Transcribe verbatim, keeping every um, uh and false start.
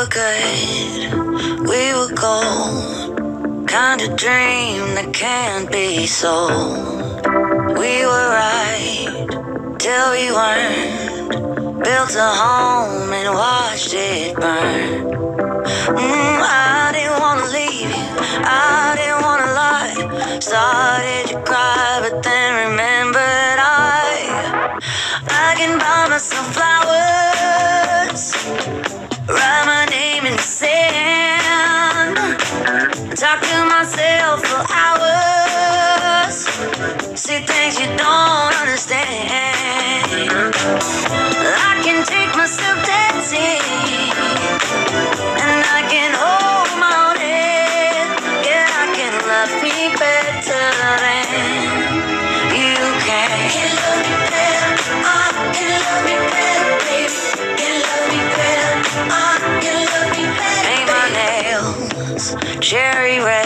were good, we were gold. Kind of dream that can't be sold. We were right till we weren't. Built a home and watched it burn. Mm, I didn't wanna leave you, I didn't wanna lie. Started to cry, but then remembered I I can buy myself flowers, write my name in the sand, talk to myself for hours, see things you don't understand. I can take myself dancing, and I can hold my own head. Yeah, I can love me better than you can. Can love me better, uh, can love me better, baby. Can love me better, uh, can love me better. Paint my nails cherry red.